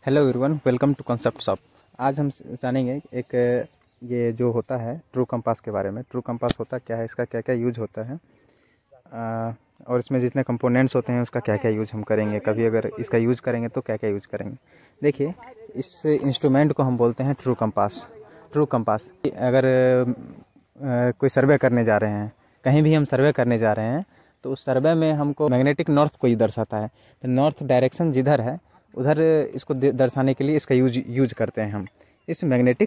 Hello everyone, welcome to concept shop. आज हम जानेंगे एक ये जो होता है ट्रू कंपास के बारे में। ट्रू कंपास होता क्या है, इसका क्या क्या यूज होता है और इसमें जितने कंपोनेंट्स होते हैं उसका क्या क्या यूज हम करेंगे, कभी अगर इसका यूज करेंगे तो क्या क्या यूज करेंगे। देखिए, इस इंस्ट्रूमेंट को हम बोलते हैं ट्रू कंपास। ट्रू कंपास अगर कोई सर्वे करने जा रहे हैं, कहीं भी हम सर्वे करने जा रहे हैं तो उस सर्वे में हमको मैग्नेटिक नॉर्थ को ही दर्शाता है। तो नॉर्थ डायरेक्शन जिधर है उधर इसको दर्शाने के लिए इसका यूज करते हैं हम इस मैग्नेटिक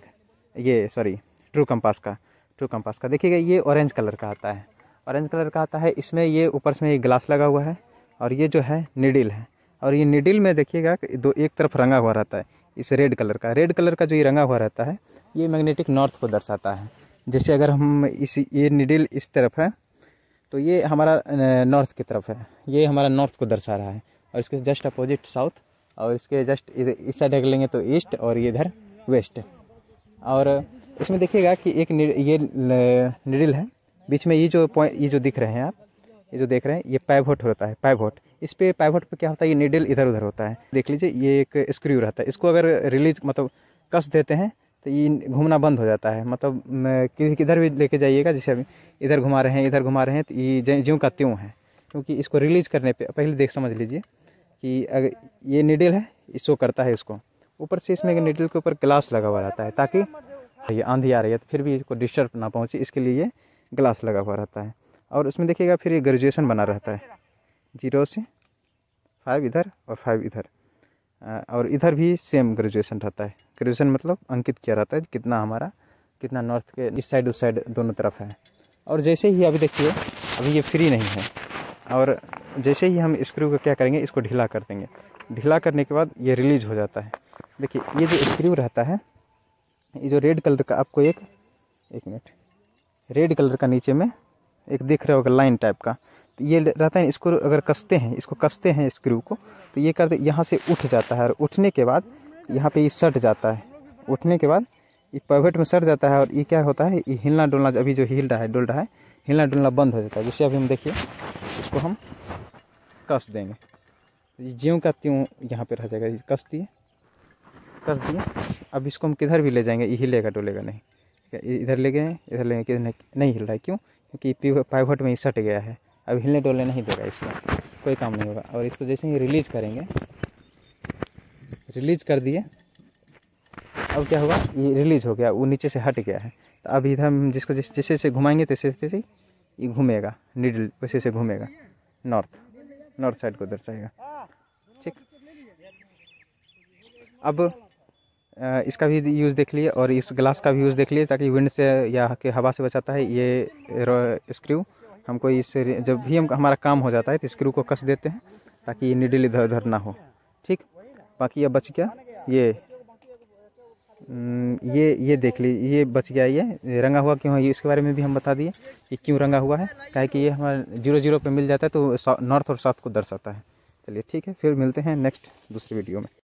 ट्रू कंपास का। देखिएगा, ये ऑरेंज कलर का आता है। ऑरेंज कलर का आता है, इसमें ये ऊपर में ये ग्लास लगा हुआ है और ये जो है निडिल है। और ये निडिल में देखिएगा एक तरफ रंगा हुआ रहता है इस रेड कलर का जो ये रंगा हुआ रहता है, ये मैग्नेटिक नॉर्थ को दर्शाता है। जैसे अगर हम ये निडिल इस तरफ है तो ये हमारा नॉर्थ की तरफ है, ये हमारा नॉर्थ को दर्शा रहा है। और इसके जस्ट अपोजिट साउथ, और इसके जस्ट इधर इस साइड अगर लेंगे तो ईस्ट और ये इधर वेस्ट। और इसमें देखिएगा कि एक ये निडिल है, बीच में ये जो दिख रहे हैं आप, ये जो देख रहे हैं, ये पाइवोट होता है। पाइवोट पे क्या होता है, ये निडिल इधर उधर होता है। देख लीजिए, ये एक स्क्रू रहता है, इसको अगर रिलीज कस देते हैं तो ये घूमना बंद हो जाता है। किधर भी लेके जाइएगा, जैसे अभी इधर घुमा रहे हैं तो ये ज्यों का त्यों है, क्योंकि इसको रिलीज करने पे पहले समझ लीजिए कि अगर ये निडिल है, ये शो करता है इसको। ऊपर से इसमें निडिल के ऊपर ग्लास लगा हुआ रहता है, ताकि ये आंधी आ रही है तो फिर भी इसको डिस्टर्ब ना पहुंचे, इसके लिए ये ग्लास लगा हुआ रहता है। और उसमें देखिएगा फिर ये ग्रेजुएशन बना रहता है, 0 से 5 इधर और 5 इधर। और इधर भी सेम ग्रेजुएशन रहता है। ग्रेजुएशन मतलब अंकित किया रहता है कितना नॉर्थ के इस साइड उस साइड दोनों तरफ है। और जैसे ही अभी देखिए, अभी ये फ्री नहीं है, और जैसे ही हम स्क्रू को क्या करेंगे, इसको ढीला कर देंगे। ढीला करने के बाद ये रिलीज हो जाता है। देखिए, ये जो स्क्रू रहता है, ये जो रेड कलर का आपको एक मिनट, रेड कलर का नीचे में एक दिख रहा होगा लाइन टाइप का, तो ये रहता है। इसको अगर इसको कसते हैं स्क्रू को, तो ये करते यहाँ से उठ जाता है, और उठने के बाद यहाँ पे ये सट जाता है। उठने के बाद ये पाइवट में सट जाता है, और ये क्या होता है, ये हिलना डुलना, अभी जो डुल रहा है, हिलना डुलना बंद हो जाता है। जैसे अभी हम देखिए, इसको हम कस देंगे, ज्यों का त्यों यहाँ पे रह जाएगा। कस दिए। अब इसको हम किधर भी ले जाएंगे, ये हिलेगा डुलेगा नहीं। इधर ले गए, इधर लेंगे, किधर नहीं हिल रहा है। क्यों? क्योंकि पाइवट में ही सट गया है, अब हिलने डोलने नहीं देगा, इसमें कोई काम नहीं होगा। और इसको जैसे ही रिलीज करेंगे, रिलीज कर दिए, अब क्या होगा, ये रिलीज हो गया, वो नीचे से हट गया है। तो अब इधर हम जिसको जैसे से घुमाएंगे तैसे ये घूमेगा, निडल वैसे से घूमेगा, नॉर्थ साइड को दर्शाएगा। ठीक, अब इसका भी यूज़ देख लिए, और इस ग्लास का भी यूज़ देख लिए, ताकि विंड से या कि हवा से बचाता है ये स्क्रू। हमको इससे जब भी हमारा काम हो जाता है तो स्क्रू को कस देते हैं, ताकि ये निडल इधर उधर ना हो। ठीक, बाकी अब बच गया ये देख लीजिए, ये बच गया। ये रंगा हुआ क्यों है, ये इसके बारे में भी हम बता दिए कि क्यों रंगा हुआ है। काहे कि ये हमारा 0 पे मिल जाता है तो नॉर्थ और साउथ को दर्शाता है। चलिए ठीक है, फिर मिलते हैं नेक्स्ट दूसरी वीडियो में।